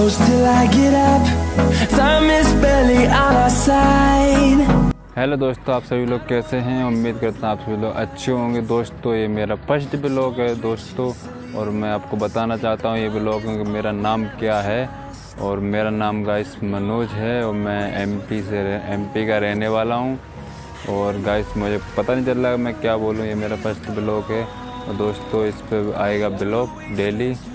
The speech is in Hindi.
close till I get up. Time is barely on our side. Hello दोस्तों, आप सभी लोग कैसे हैं? उम्मीद करता हूँ आप सभी लोग अच्छे होंगे। दोस्तों ये मेरा फर्स्ट ब्लॉग है दोस्तों, और मैं आपको बताना चाहता हूँ ये ब्लॉग में मेरा नाम क्या है। और मेरा नाम गाइस मनोज है और मैं एमपी का रहने वाला हूँ। और गाइस मुझे पता नहीं चल रहा मैं क्या बोलूँ, ये मेरा फर्स्ट ब्लॉग है। और दोस्तों इस पर आएगा ब्लॉग डेली।